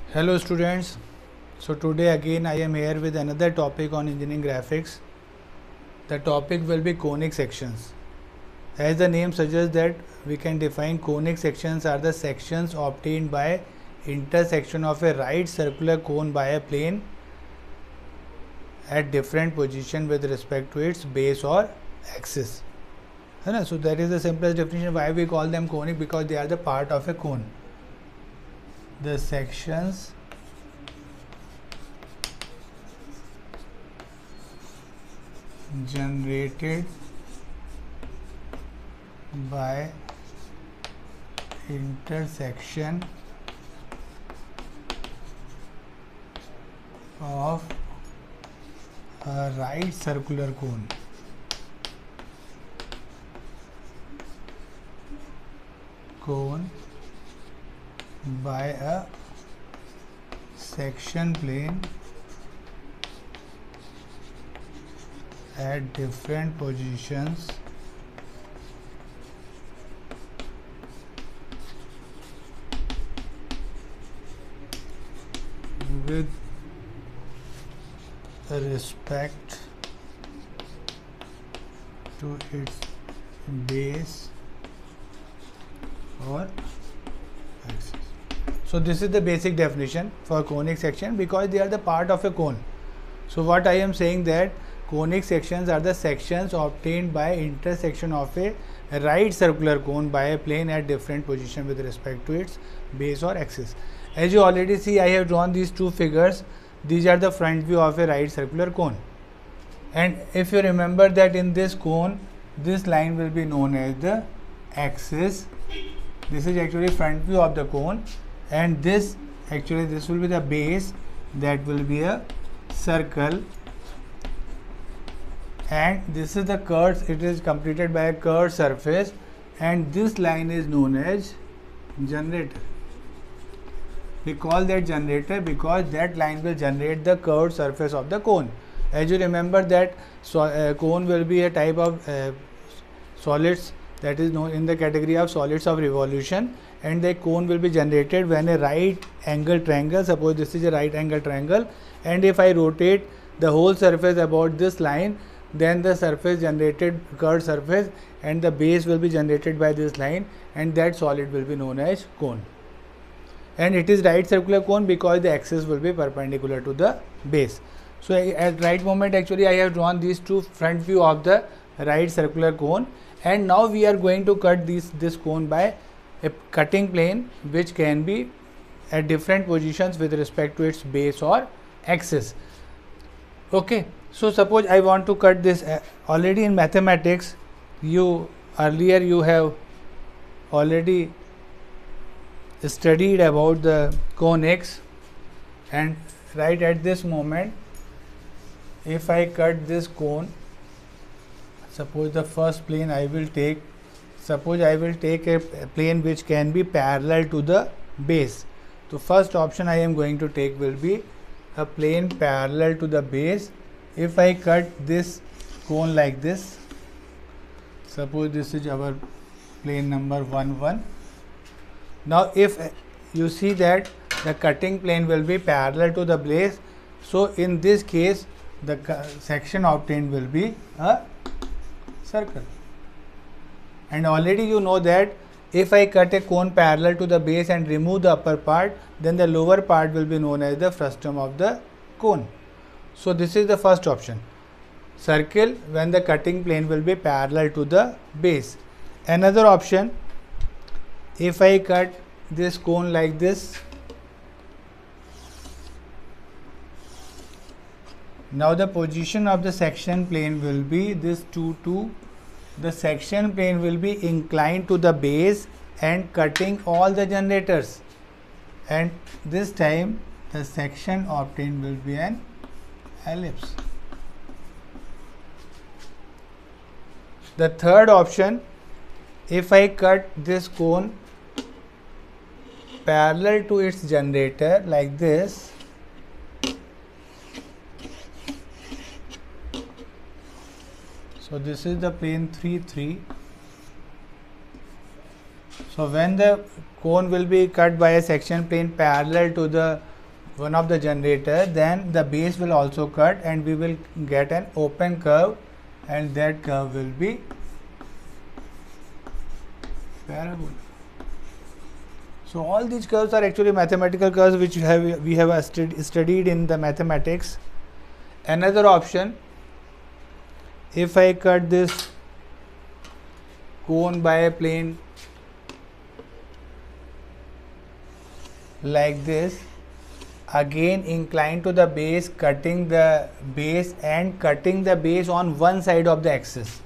Hello students, so today again I am here with another topic on engineering graphics. The topic will be conic sections. As the name suggests that we can define conic sections are the sections obtained by intersection of a right circular cone by a plane at different position with respect to its base or axis. So that is the simplest definition why we call them conic, because they are the part of a cone. The sections generated by intersection of a right circular cone by a section plane at different positions with respect to its base or axis. So this is the basic definition for conic section, because they are the part of a cone. So what I am saying that conic sections are the sections obtained by intersection of a right circular cone by a plane at different position with respect to its base or axis. As you already see, I have drawn these two figures. These are the front view of a right circular cone. And if you remember that in this cone, this line will be known as the axis. This is actually front view of the cone, and this will be the base, that will be a circle, and this is the curve. It is completed by a curved surface, and this line is known as generator. We call that generator because that line will generate the curved surface of the cone. As you remember that cone will be a type of solids that is known in the category of solids of revolution, and the cone will be generated when a right angle triangle, suppose this is a right angle triangle, and if I rotate the whole surface about this line, then the surface generated curved surface and the base will be generated by this line, and that solid will be known as cone. And it is right circular cone because the axis will be perpendicular to the base. So at right moment actually I have drawn these two front view of the right circular cone, and now we are going to cut this cone by a cutting plane which can be at different positions with respect to its base or axis. Okay, so suppose I want to cut this. Already in mathematics, you have already studied about the conics, and right at this moment, if I cut this cone, suppose the first plane I will take, suppose I will take a plane which can be parallel to the base. So first option I am going to take will be a plane parallel to the base. If I cut this cone like this, suppose this is our plane number 1, 1. Now if you see that the cutting plane will be parallel to the base, so in this case the section obtained will be a circle. And already you know that if I cut a cone parallel to the base and remove the upper part, then the lower part will be known as the frustum of the cone. So this is the first option, circle when the cutting plane will be parallel to the base. Another option, if I cut this cone like this, now the position of the section plane will be this 2, 2. The section plane will be inclined to the base and cutting all the generators, and this time the section obtained will be an ellipse. The third option, if I cut this cone parallel to its generator like this, so this is the plane 3, 3. So when the cone will be cut by a section plane parallel to the one of the generator, then the base will also cut and we will get an open curve, and that curve will be parabola. So all these curves are actually mathematical curves which we have studied in the mathematics. Another option, if I cut this cone by a plane like this, again inclined to the base, cutting the base and cutting the base on one side of the axis.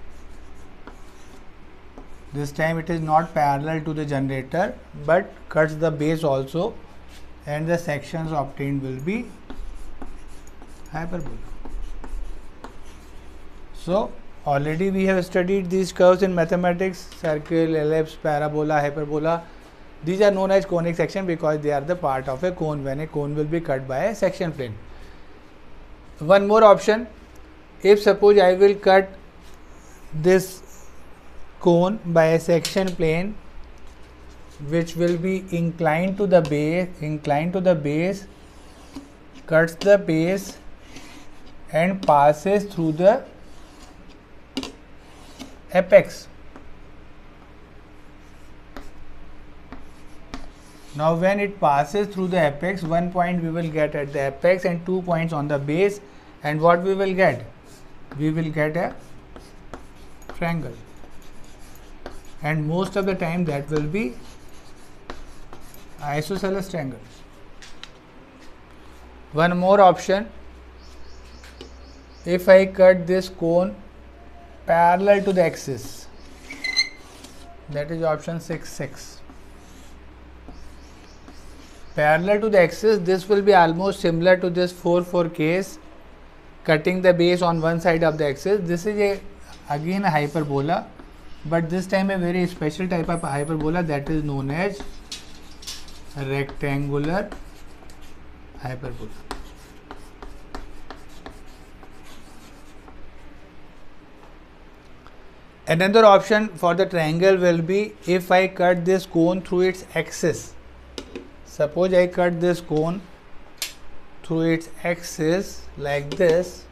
This time it is not parallel to the generator but cuts the base also, and the sections obtained will be hyperbola. So already we have studied these curves in mathematics: circle, ellipse, parabola, hyperbola. These are known as conic section because they are the part of a cone when a cone will be cut by a section plane. One more option, if suppose I will cut this cone by a section plane which will be inclined to the base, cuts the base and passes through the apex. Now when it passes through the apex, one point we will get at the apex and 2 points on the base, and what we will get? We will get a triangle, and most of the time that will be isosceles triangle. One more option, if I cut this cone parallel to the axis, that is option 6. Parallel to the axis, this will be almost similar to this 4 case, cutting the base on one side of the axis. This is again a hyperbola, but this time a very special type of hyperbola, that is known as rectangular hyperbola. Another option for the triangle will be, if I cut this cone through its axis. Suppose I cut this cone through its axis like this,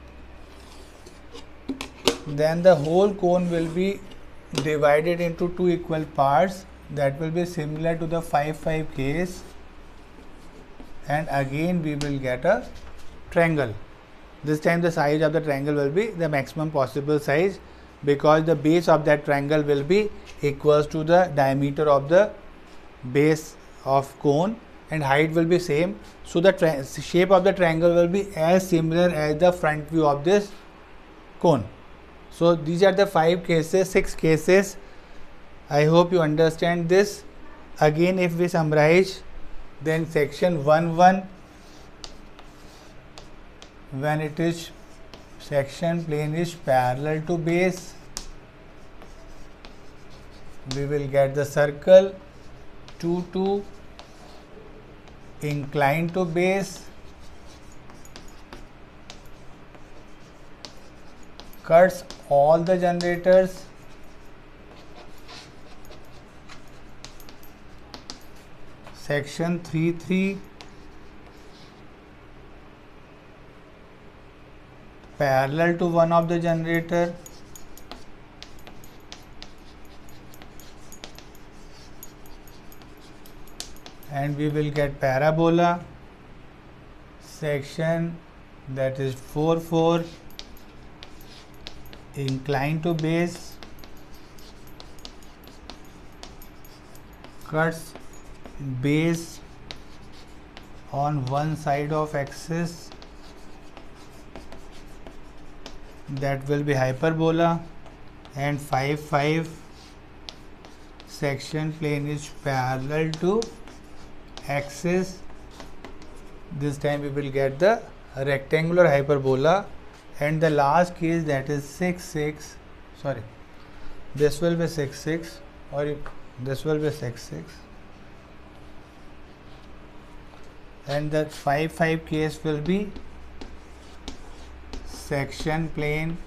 then the whole cone will be divided into 2 equal parts. That will be similar to the 5 case, and again we will get a triangle. This time the size of the triangle will be the maximum possible size, because the base of that triangle will be equals to the diameter of the base of cone, and height will be same. So the shape of the triangle will be as similar as the front view of this cone. So these are the 6 cases. I hope you understand this. Again, if we summarize, then section 1 when it is section plane is parallel to base, we will get the circle. 2 inclined to base, cuts all the generators. Section 3 parallel to one of the generator. And we will get parabola. Section that is 4 inclined to base, cuts base on one side of axis, that will be hyperbola. And 5 section plane is parallel to axis. This time we will get the rectangular hyperbola. And the last case, that is 6 sorry, this will be 6 or this will be 6 and the 5 case will be section plane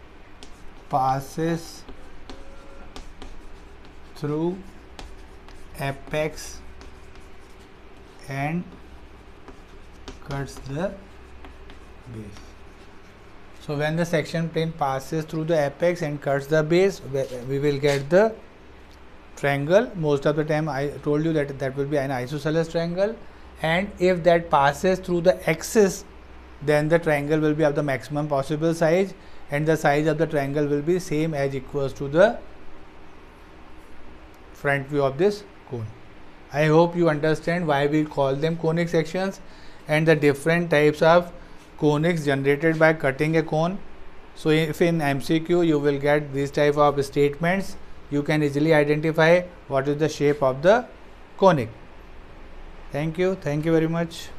passes through apex and cuts the base. So when the section plane passes through the apex and cuts the base, we will get the triangle. Most of the time I told you that that will be an isosceles triangle, and if that passes through the axis, then the triangle will be of the maximum possible size, and the size of the triangle will be same as equals to the front view of this cone. I hope you understand why we call them conic sections and the different types of conics generated by cutting a cone. So if in MCQ you will get these type of statements, you can easily identify what is the shape of the conic. Thank you very much.